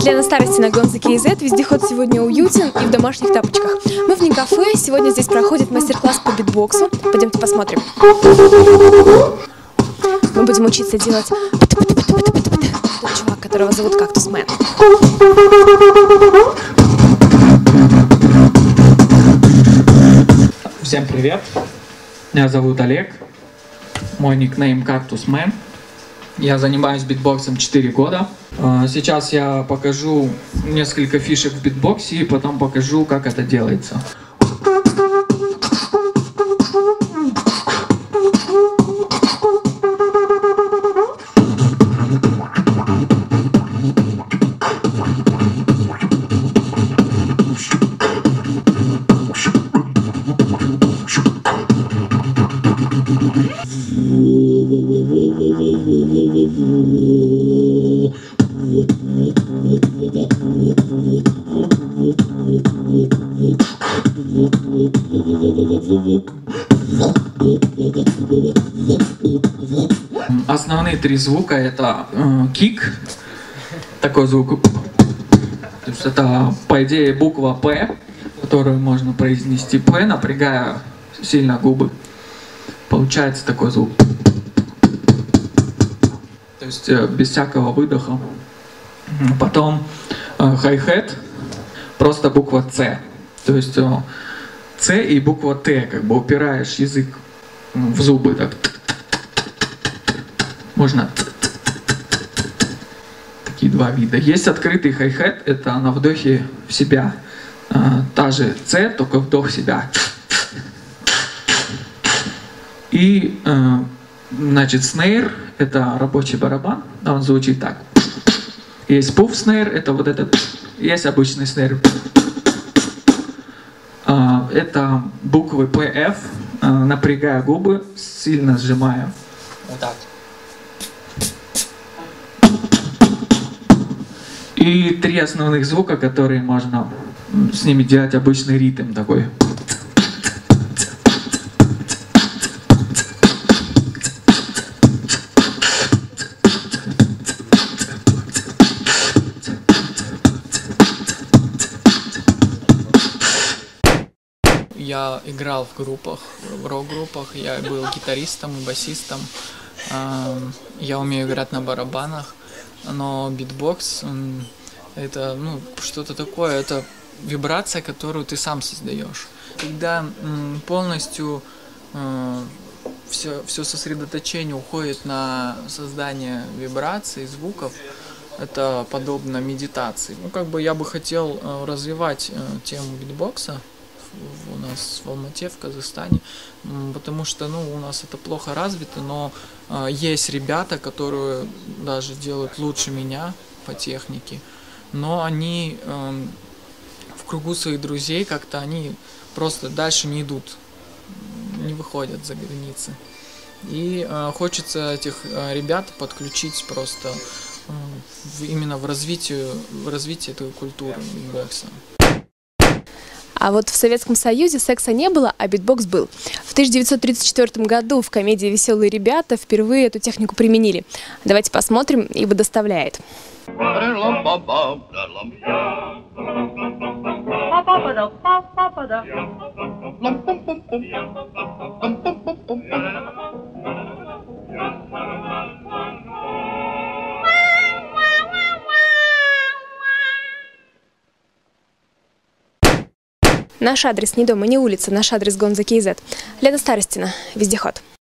Лена Старостина, Гонза KZ. Вездеход сегодня уютен и в домашних тапочках. Мы в Никафе. Сегодня здесь проходит мастер-класс по битбоксу. Пойдемте посмотрим. Мы будем учиться делать тот чувак, которого зовут Кактус Мэн. Всем привет! Меня зовут Олег. Мой никнейм Кактус Мэн. Я занимаюсь битбоксом 4 года. Сейчас я покажу несколько фишек в битбоксе и потом покажу, как это делается. Основные три звука — это кик, такой звук, то есть это по идее буква П, которую можно произнести П, напрягая сильно губы. Получается такой звук. То есть без всякого выдоха. Потом хай-хет, просто буква С. То есть С и буква Т, как бы упираешь язык в зубы. Так. Можно. Такие два вида. Есть открытый хай-хет, это на вдохе в себя. Та же С, только вдох в себя. И, значит, снейр — это рабочий барабан, он звучит так. Есть пуф снейр, это вот этот. Есть обычный снейр. Это буквы ПФ, напрягая губы, сильно сжимая. Вот так. И три основных звука, которые можно с ними делать обычный ритм такой. Я играл в группах, в рок-группах, я был гитаристом и басистом, я умею играть на барабанах, но битбокс — это что-то такое, это вибрация, которую ты сам создаешь. Когда полностью все сосредоточение уходит на создание вибраций, звуков, это подобно медитации. Я бы хотел развивать тему битбокса у нас в Алмате, в Казахстане, потому что у нас это плохо развито, но есть ребята, которые даже делают лучше меня по технике, но они в кругу своих друзей как-то они просто дальше не идут, не выходят за границы. И хочется этих ребят подключить просто именно в развитие этой культуры битбокса. А вот в Советском Союзе секса не было, а битбокс был. В 1934 году в комедии «Веселые ребята» впервые эту технику применили. Давайте посмотрим, ибо доставляет. Наш адрес не дом и не улица, наш адрес Гонза KZ. Лена Старостина, Вездеход.